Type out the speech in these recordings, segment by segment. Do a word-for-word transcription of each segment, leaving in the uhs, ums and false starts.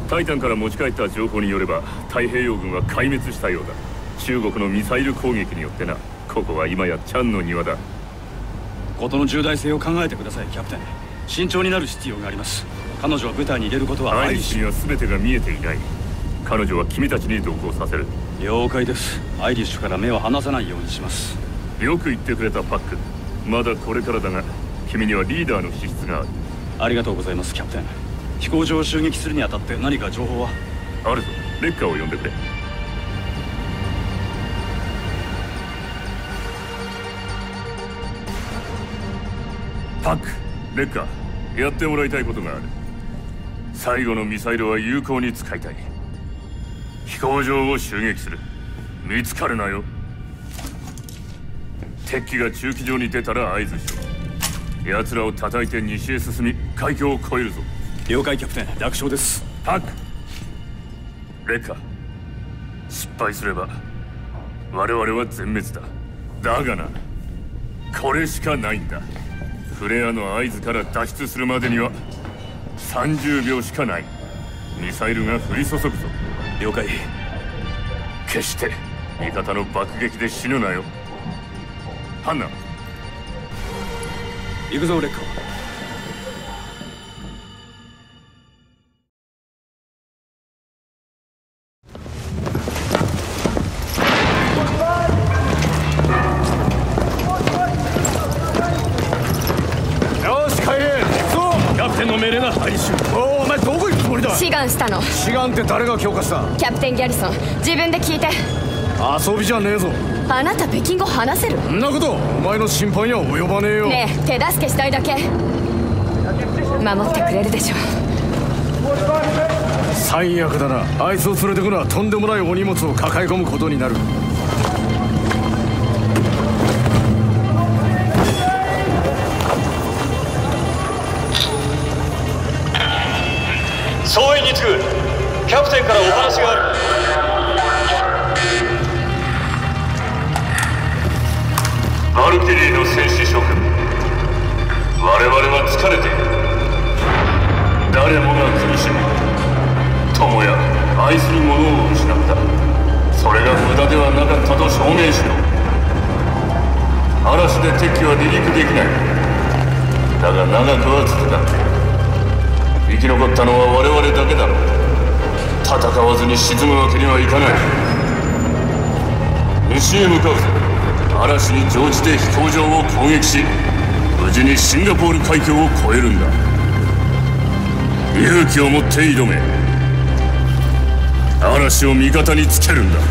タイタンから持ち帰った情報によれば太平洋軍は壊滅したようだ。中国のミサイル攻撃によってな。ここは今やチャンの庭だ。 事の重大性を考えてください、キャプテン。慎重になる必要があります。彼女を部隊に入れることはアイリッシュには全てが見えていない。彼女は君たちに同行させる。 了解です。アイリッシュから目を離さないようにします。 よく言ってくれたパック。まだこれからだが君にはリーダーの資質がある。 ありがとうございます、キャプテン。飛行場を襲撃するにあたって何か情報は？ あるぞ。レッカーを呼んでくれ。パック、レッカー、やってもらいたいことがある。最後のミサイルは有効に使いたい。飛行場を襲撃する。見つかるなよ。敵機が駐機場に出たら合図しろ。奴らを叩いて西へ進み海峡を越えるぞ。 了解、キャプテン。楽勝です。 パック、レッカー、失敗すれば我々は全滅だ。だがな、これしかないんだ。フレアの合図から脱出するまでにはさんじゅうびょうしかない。ミサイルが降り注ぐぞ。 了解。 決して味方の爆撃で死ぬなよ。ハンナ、 行くぞ、レッカー。 志願したの。 志願って誰が強化した？ キャプテンギャリソン、自分で聞いて。 遊びじゃねえぞ。 あなた北京語話せる？ んなことお前の心配には及ばねえよ。 ねえ、手助けしたいだけ。守ってくれるでしょ。 最悪だな。あいつを連れてくのはとんでもないお荷物を抱え込むことになる。 総員に次ぐ。キャプテンからお話がある。 バルキリーの戦士諸君、我々は疲れている。誰もが苦しみ、友や愛する者を失った。それが無駄ではなかったと証明しろ。嵐で敵機は離陸できない。だが長くは続かん。生き残ったのは我々だけだろう。戦わずに沈むわけにはいかない。西へ向かうぞ。嵐に乗じて飛行場を攻撃し、無事にシンガポール海峡を越えるんだ。勇気を持って挑め。嵐を味方につけるんだ。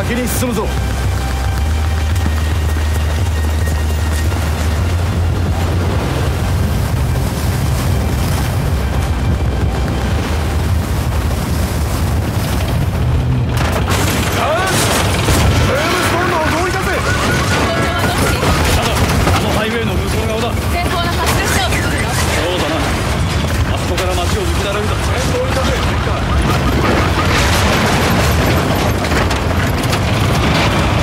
先に進むぞ。 こ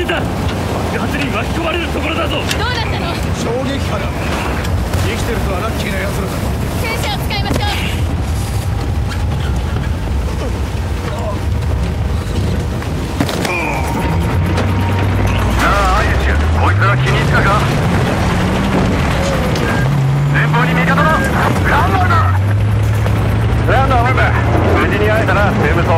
だ。爆発に巻き込まれるところだぞ。 どうだったの？ 衝撃波だ。生きてるとはラッキーな奴らだ。 戦車を使いましょう。 なあアイエシュ、こいつら気に入ったか。前方に味方だ。ランナーだ。ランナー本部、無事に会えたな、セムソ。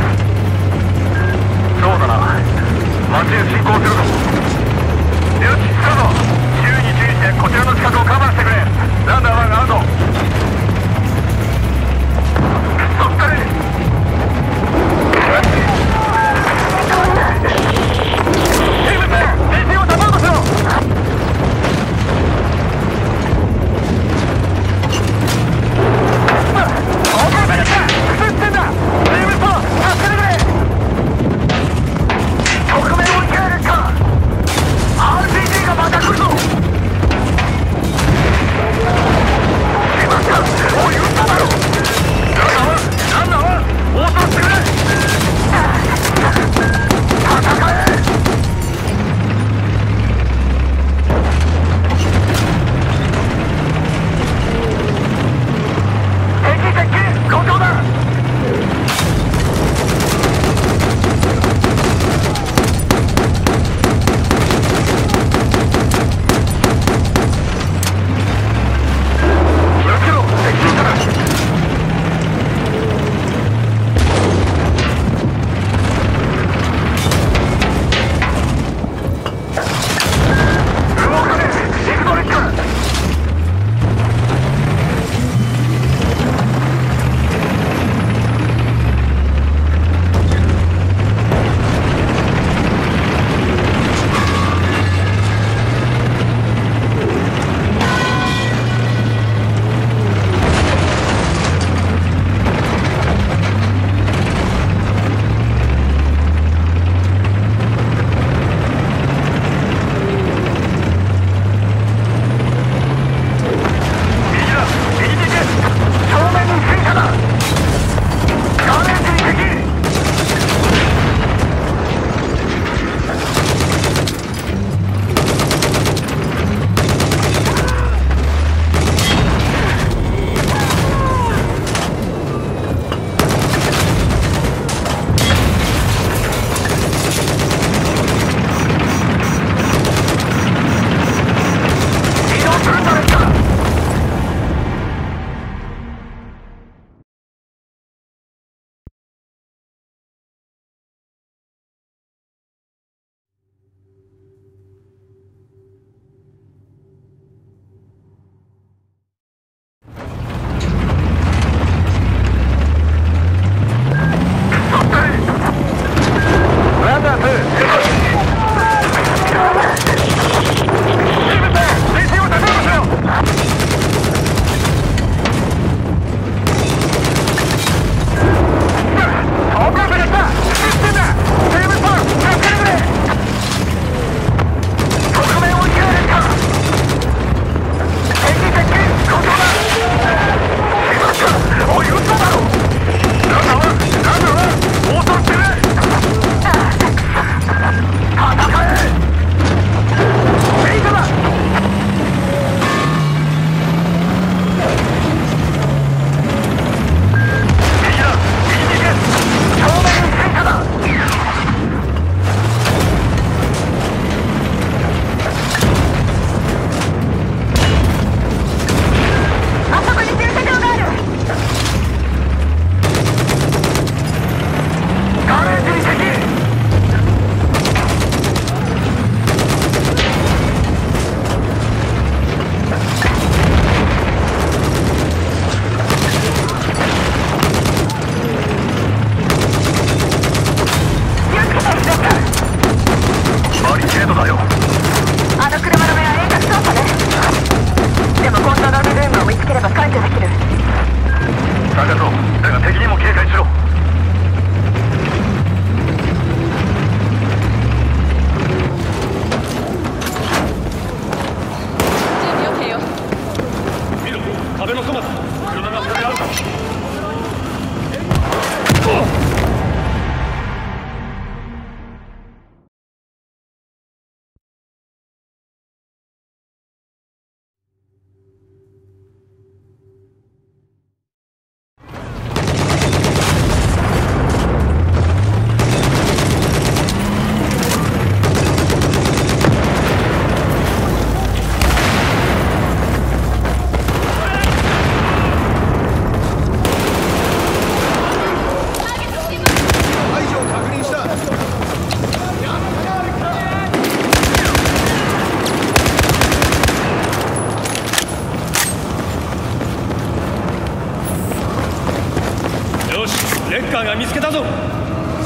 そうだな、街へ進行するぞ。よし、スタート。周囲に注意してこちらの近くをカバーしてくれ。ランナーワンアウト。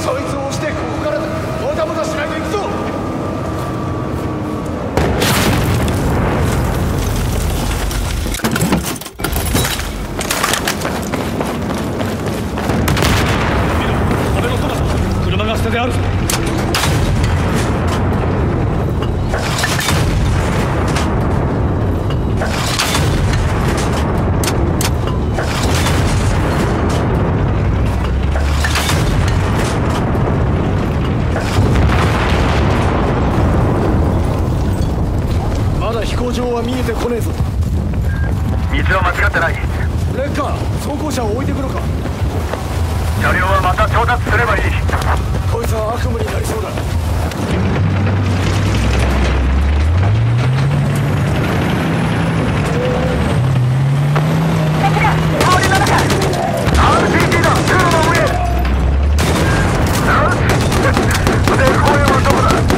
そいつを押してここからだ。もたもたしないで行くぞ。 壁のそばだ。車が捨ててあるぞ。 まだ飛行場は見えてこねえぞ。 道は間違ってない。 レッカー、装甲車を置いてくのか。 車両はまた調達すればいい。 こいつは悪夢になりそうだ。 アールピーティー だ。通路の上。よし。で、公園はどこだ。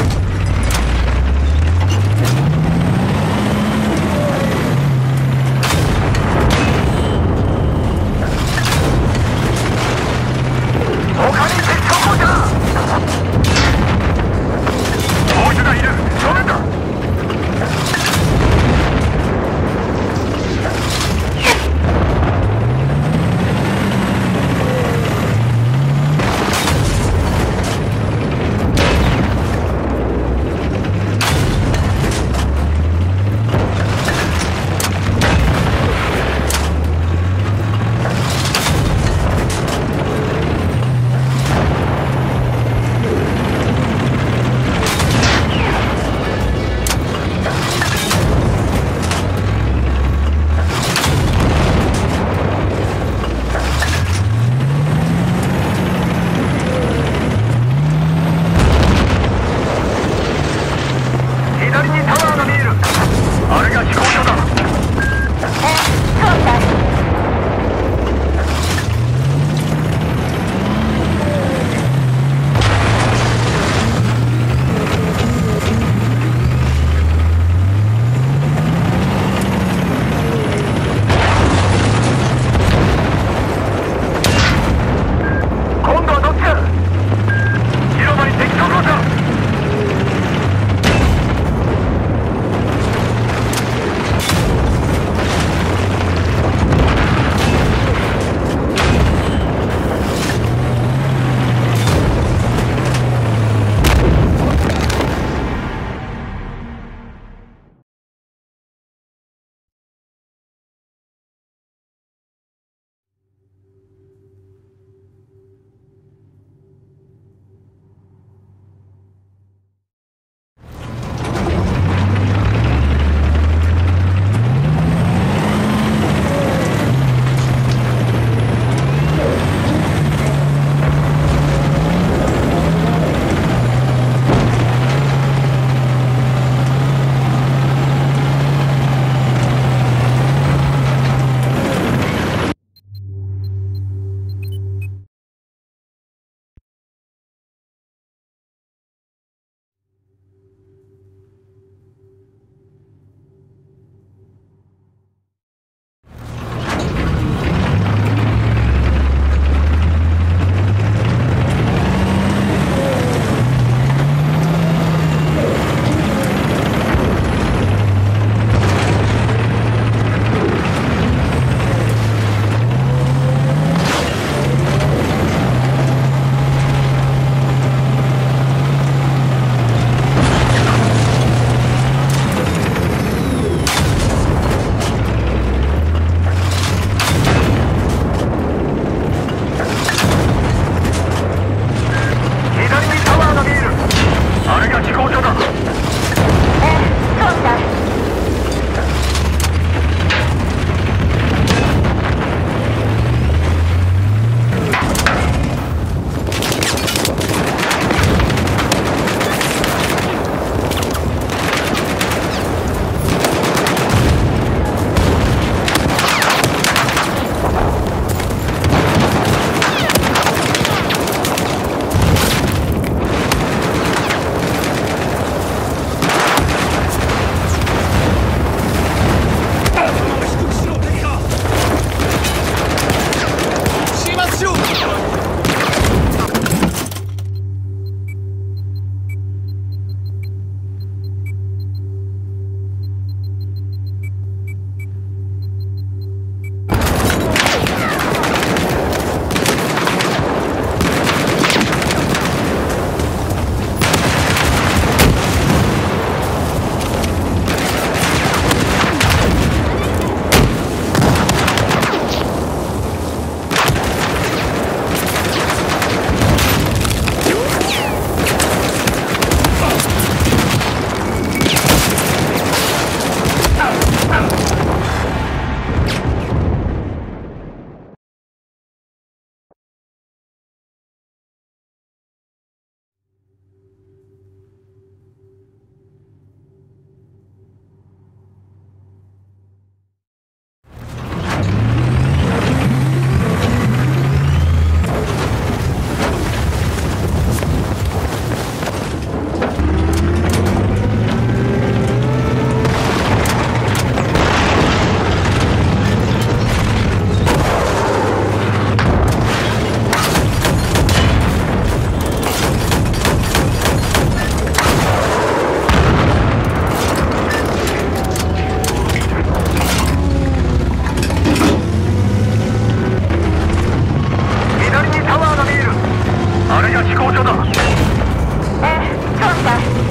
かええ、調査。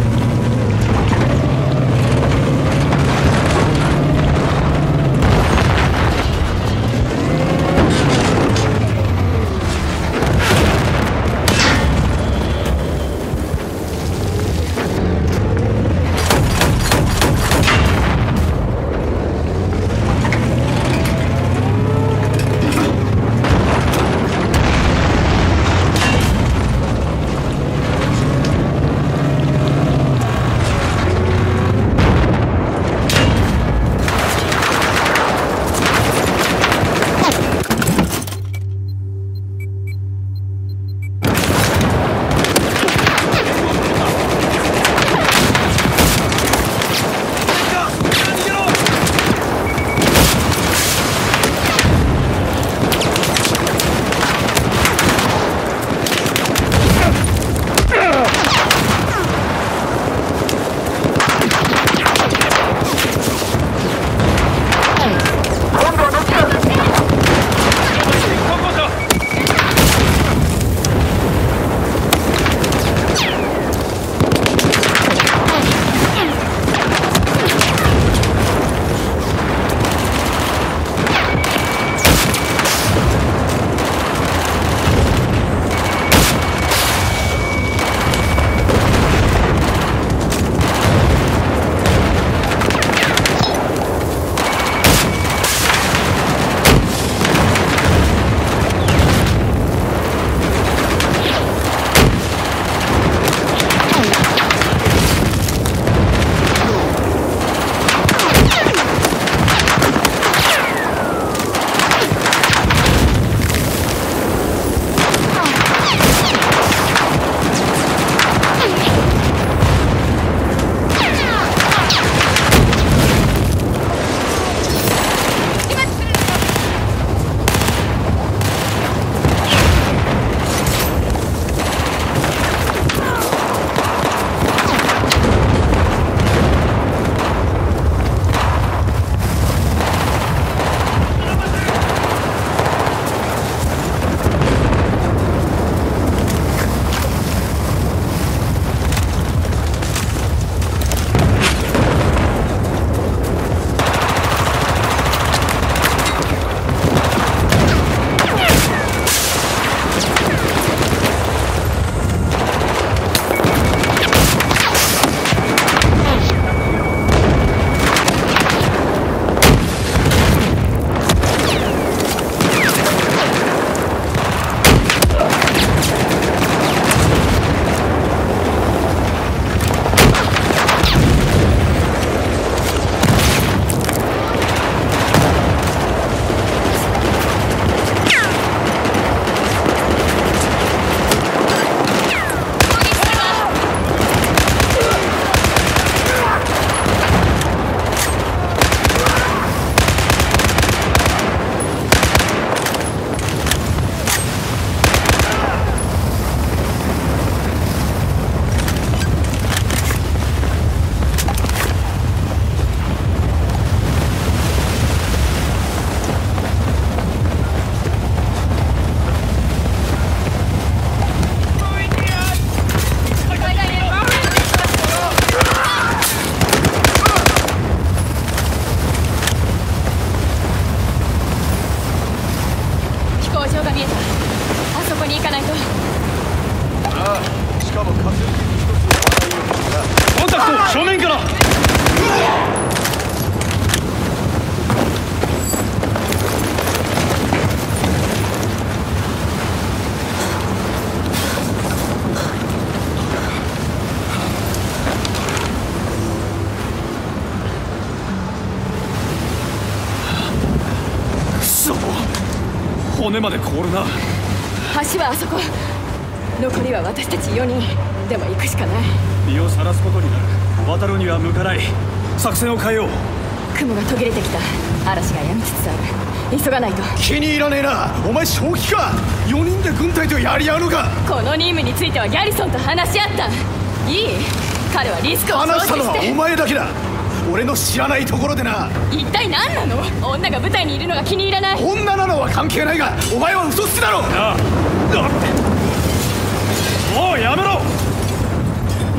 骨まで凍るな。 橋はあそこ。残りは私たちよにんでも行くしかない。 身を晒すことになる。渡るには向かない。作戦を変えよう。 雲が途切れてきた。嵐が止みつつある。急がないと。 気に入らねえな。お前正気か。よにんで軍隊とやり合うのか。 この任務についてはギャリソンと話し合った。いい？彼はリスクを承知して。 話したのはお前だけだ。俺の知らないところでな。 一体何なの？女が舞台にいるのが気に入らない。 女なのは関係ないが、お前は嘘つきだろ。 なあ、もうや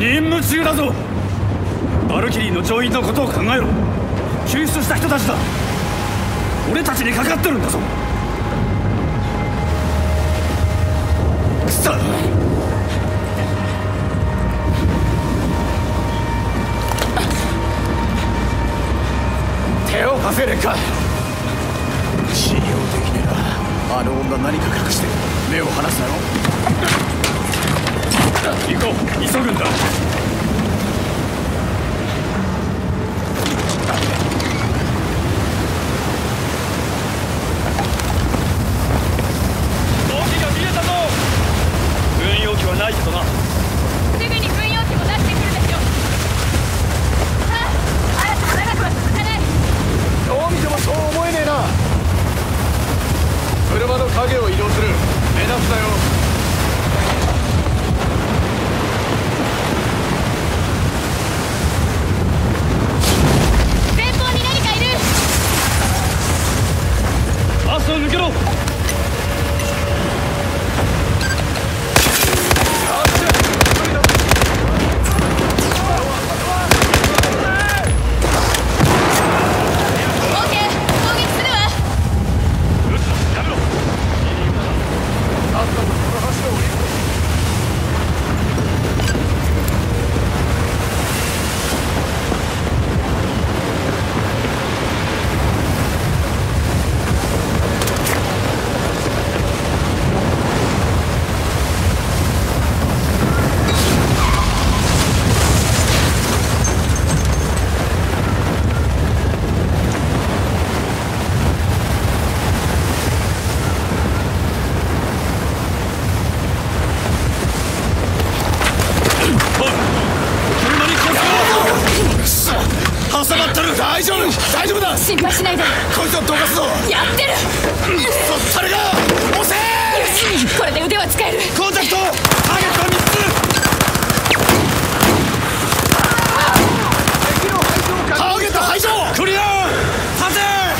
任務中だぞ。バルキリーの乗員のことを考えろ。救出した人たちだ。俺たちにかかってるんだぞ。くそっ。 手を貸せレカ。信用できねえな。あの女何か隠して目を離すだろ。 行こう、急ぐんだ。動機が見えたぞ。軍用機はないけどな。 すぐに軍用機も出してくるでしょ。さあ、あなた長くは続かない。 どう見てもそう思えねえな。車の影を移動する。目立つだよ。 前方に何かいる。 バスを抜けろ。 心配しないで。 こいつをどかすぞ。 やってる。 それが押せ。 よし、これで腕は使える。 コンタクト。ターゲットはみっつ。 ターゲット排除。 クリア。立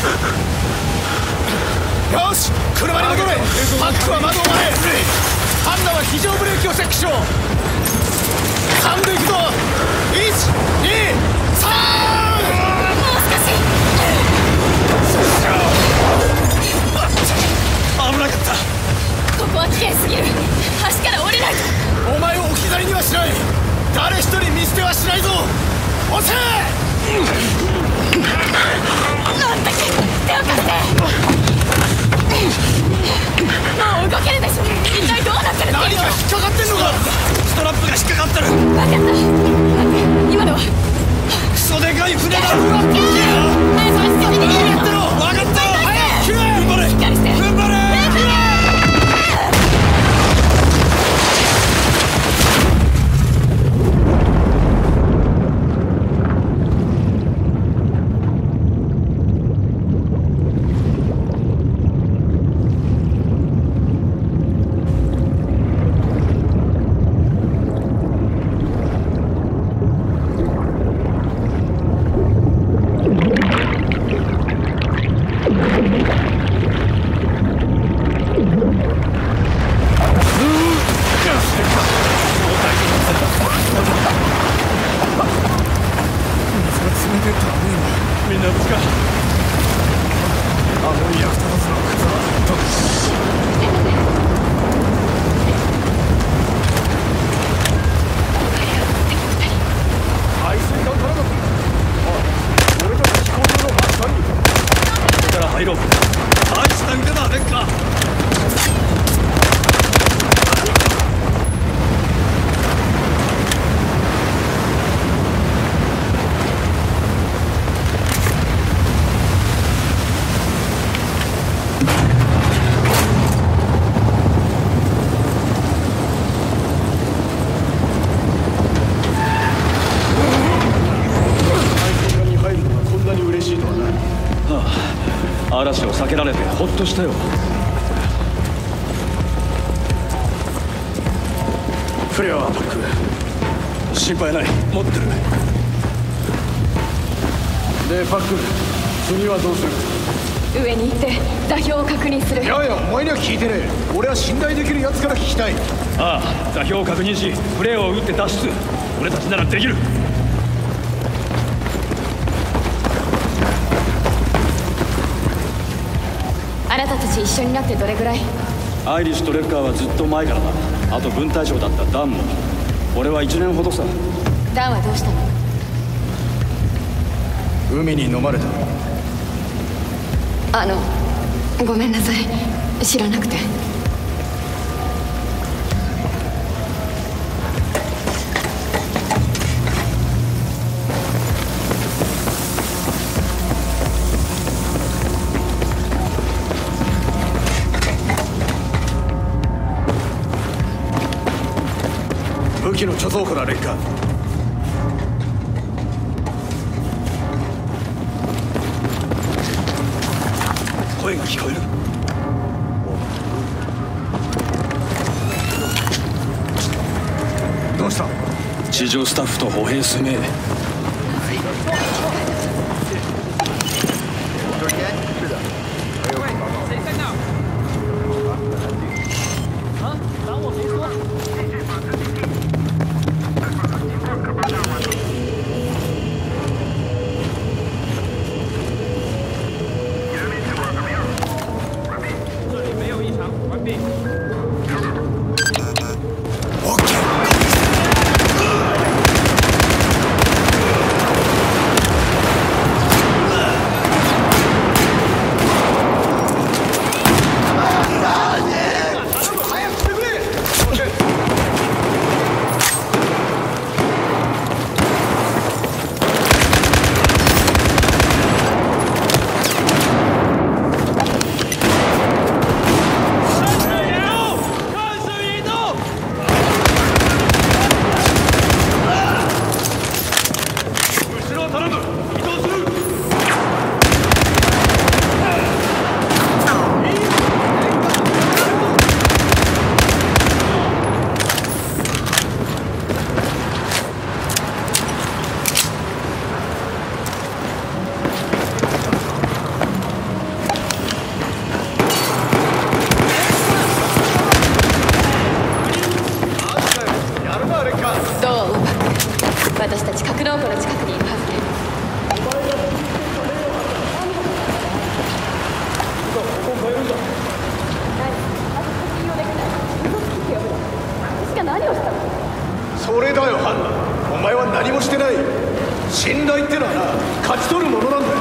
て。 よし、車に戻れ。パックは窓を割れ。ハンナは非常ブレーキをチェックしろ。さんでいくぞ。いち、に、さん。 危なかった。 ここは危険すぎる。橋から降りないと。 お前を置き去りにはしない。誰一人見捨てはしないぞ。押せ。 なんだっけ、手を貸して。もう動けるでしょ。一体どうなってるっていうの。 何か引っかかってんのか。 ストラップが引っかかってる。 分かった。待って、今のはクソでかい船だ。 早く進めてみるよ。 分かった。早く踏ん張れ。 しっかりして。 踏ん張れ。嵐を避けられてほっとしたよ。フレアはパック心配ない、持ってる。 でパック、次はどうする。 上に行って座標を確認する。 いやいや、お前には聞いてねえ。俺は信頼できる奴から聞きたい。 ああ、座標を確認しフレアを撃って脱出。俺たちならできる。 あなたたち一緒になってどれぐらい？ アイリッシュとレッカーはずっと前からだ。あと分隊長だったダンも。俺はいちねんほどさ。 ダンはどうしたの？ 海に飲まれた。 あのごめんなさい、知らなくて。 武器の貯蔵庫だ、レッカー。 声が聞こえる。 どうした？ 地上スタッフと歩兵数名。 私たち格納庫の近くにいるはずで。私が何をしたの？ それだよ、ハンナ。お前は何もしてない。信頼ってのはな、勝ち取るものなんだよ。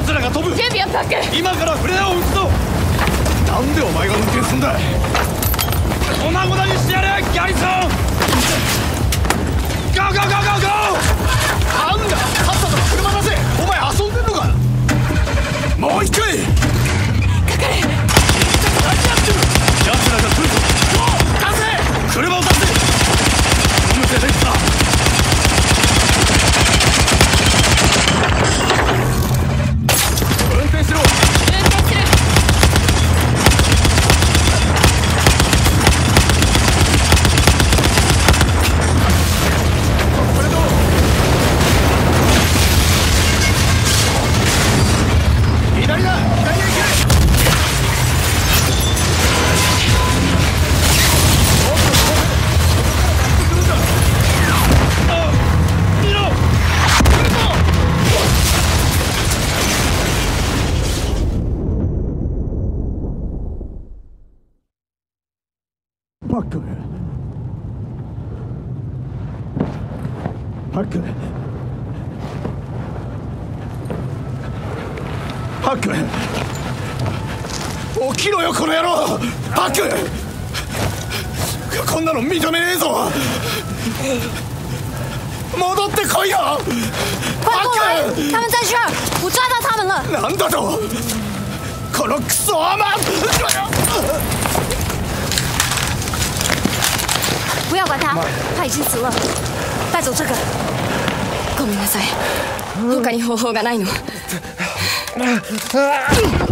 奴らが飛ぶ。 準備はパック。 今からフレアを撃つぞ。なんでお前が運転すんだ。粉々にしてやれギャリソン。ゴーゴーゴーゴーゴー。なんださっさと車出せ。お前遊んでんのか。もう一回かかれ。何やってる。奴らが来るぞ。出せ。車を出せ。無勢できた。運転しろ。 運転する。 左だ。左へ行け。パックパックパック起きろよこの野郎。パックこんなの認めねえぞ。戻ってこいよパック。 他们在这儿，我抓到他们了。 なんだとこのクソアマ。 不要管他，他已经死了。带走这个。ごめんなさい。他に方法がないの。